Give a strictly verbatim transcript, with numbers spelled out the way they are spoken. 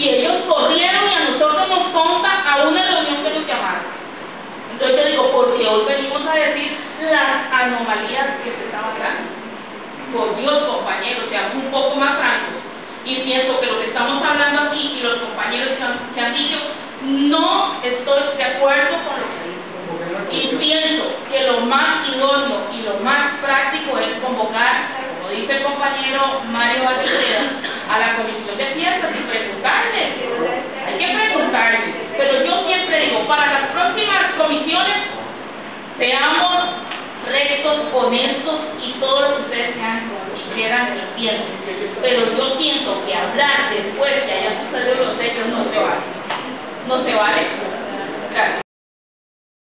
y ellos corrieron y a nosotros nos conta a una reunión que nos llamaron. Entonces yo digo, porque hoy venimos a decir las anomalías que se estaban dando. Por Dios, compañeros, seamos un poco más francos. Y pienso que lo que estamos hablando aquí y los compañeros que han, que han dicho, no estoy de acuerdo con lo que dicen. Y pienso que lo más idóneo y lo más práctico es convocar, como dice el compañero Mario Valverde, a la comisión de fiestas y preguntarle. Hay que preguntarle. Pero yo siempre digo, para las próximas comisiones, seamos rectos, honestos y todo lo que ustedes sean y quieran y piensen. Pero yo siento que hablar después que haya sucedido los hechos no se vale. No se vale.